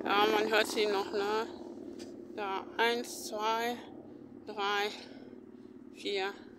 Ja, man hört sie noch, ne? Da, 1, 2, 3, 4.